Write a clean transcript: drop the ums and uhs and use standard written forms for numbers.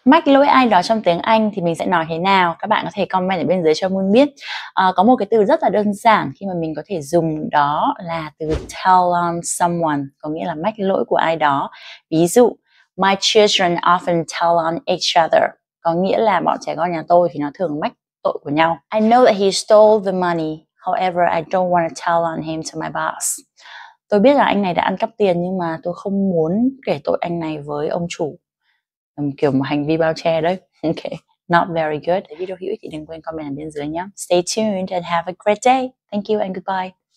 Mách lỗi ai đó trong tiếng Anh thì mình sẽ nói thế nào? Các bạn có thể comment ở bên dưới cho Moon biết. Có một cái từ rất là đơn giản khi mà mình có thể dùng đó là từ tell on someone, có nghĩa là mách lỗi của ai đó. Ví dụ, my children often tell on each other, có nghĩa là bọn trẻ con nhà tôi thì nó thường mách tội của nhau. I know that he stole the money, however I don't want to tell on him to my boss. Tôi biết là anh này đã ăn cắp tiền nhưng mà tôi không muốn kể tội anh này với ông chủ. Kiểu một hành vi bao che đấy. Ok, not very good. Nếu video hữu ích thì đừng quên comment ở bên dưới nhé. Stay tuned and have a great day. Thank you and goodbye.